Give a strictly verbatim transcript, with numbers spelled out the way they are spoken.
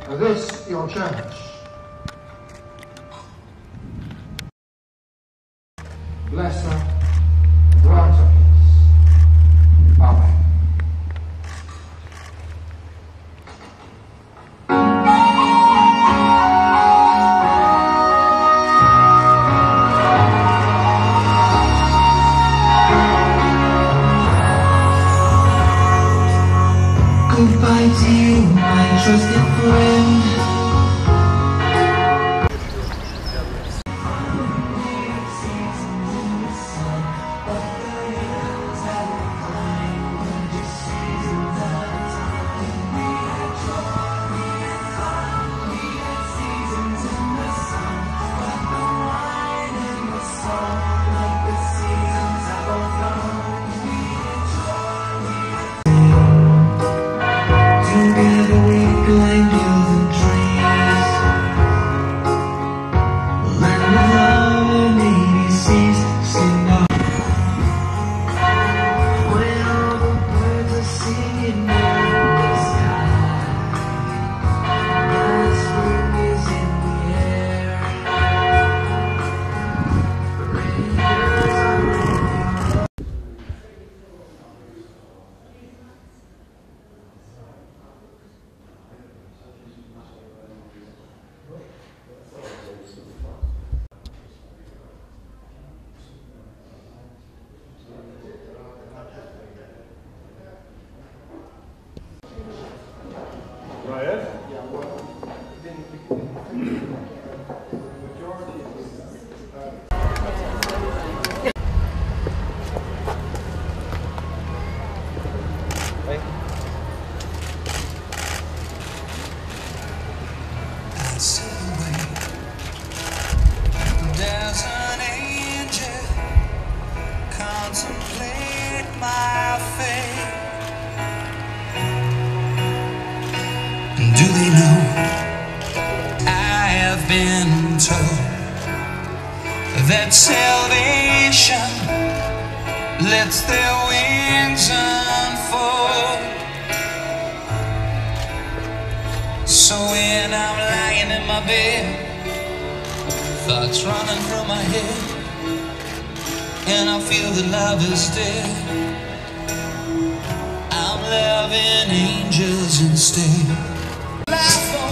this your church. Bless her, grant her peace. Amen. Goodbye to you, my trusted friend. There's an angel contemplate my fate. Do they know I have been told that salvation lets their wings unfold? So when I'm lying in my bed, thoughts running through my head, and I feel that love is dead, I'm loving angels instead. Life